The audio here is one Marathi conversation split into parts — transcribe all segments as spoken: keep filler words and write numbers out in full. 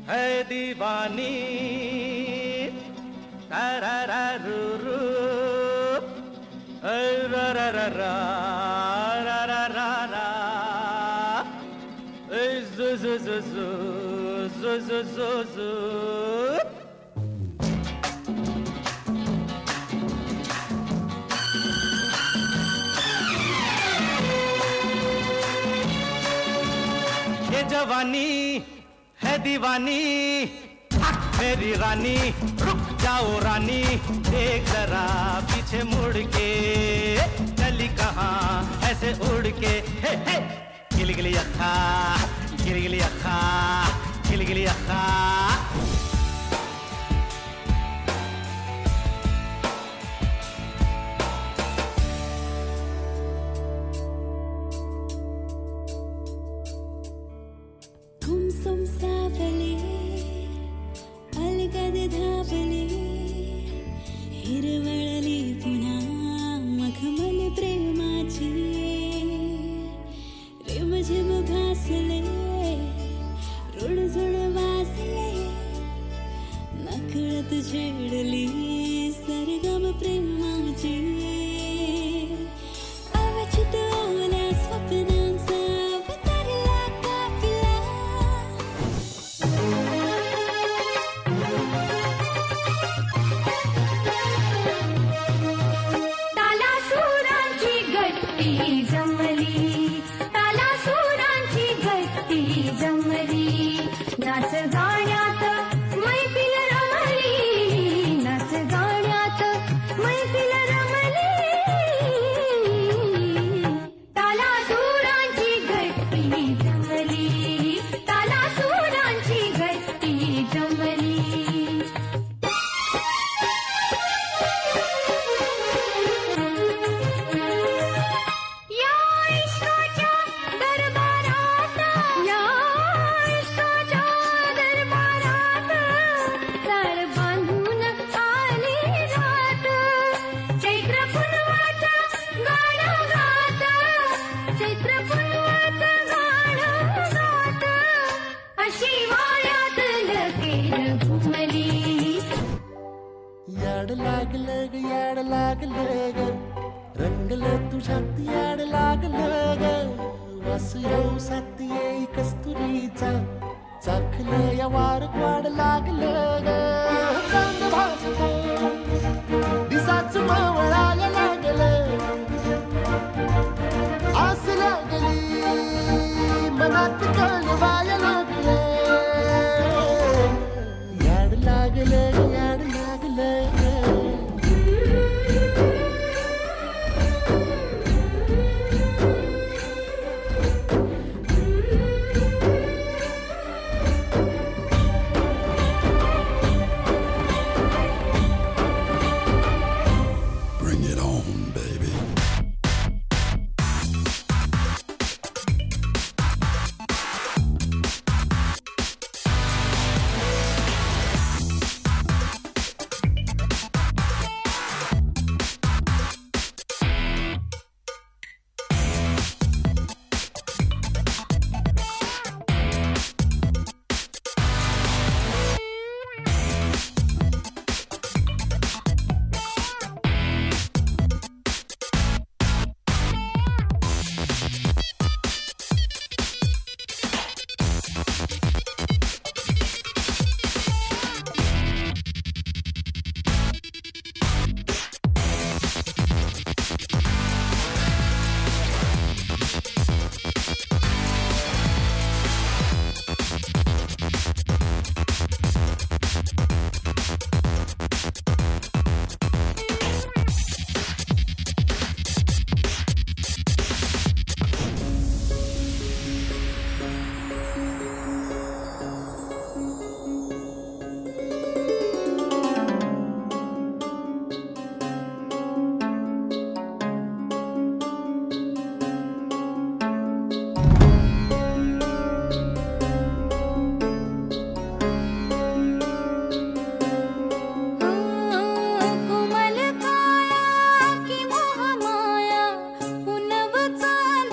है दीवानी तारारारूरू रारारारा रारारारा zu zu zu zu zu zu zu zu ये जवानी है दीवानी मेरी रानी रुक जाओ रानी देख जरा पीछे मुड़ के चली कहाँ ऐसे उड़ के हे हे गिली अखा गिली अखा गिली अखा कुमसुम सावली अलगद धावली हिरवळली पुन्हा मखमल प्रेमाची रिमझिम भासले रुणझुण वासले नकळत छेडली सरगम प्रेमाची अवचित ओल्या स्वप्नांचा अवतरला काफिला ताला सुरांची गट्टी जमली ताला सुरांची गट्टी जमली नाच गाण्यात मैफिल रमली नाच गाण्यात मैफिल रमली ताला सुरांची गट्टी जमली ताला सुरांची गट्टी जमली या इश्काच्या दरबारात या इश्काच्या दरबारात ताळ बांधून आली रात चैत्र पुनवाचा गाणं गात चैत्र पुनवाचा गाणं गात अशी वाळ्यात लकेर घुमली याड लागलं ग याड लागलं ग रंगलं तुझ्यात याड लागलं ग वास येऊ साथ येई कस्तुरीचा चाखलं या वार वाड लागलं ग चांद भासलं दिसाच मावळायला लागलं आस लागली मनात कळवायला लागलं याड लागलं ग याड लागलं ग Bring it on, baby.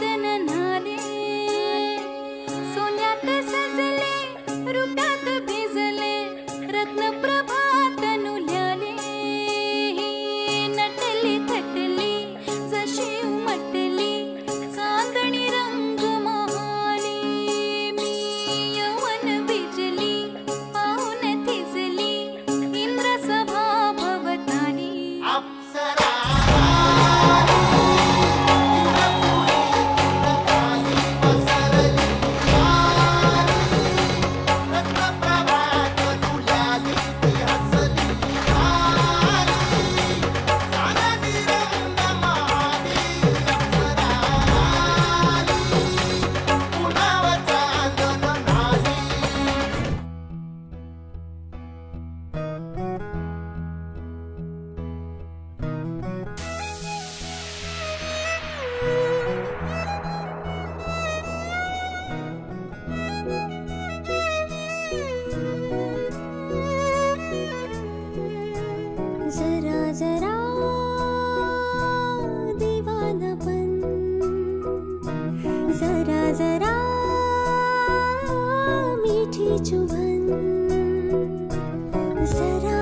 रुपात भिज चुभन जरा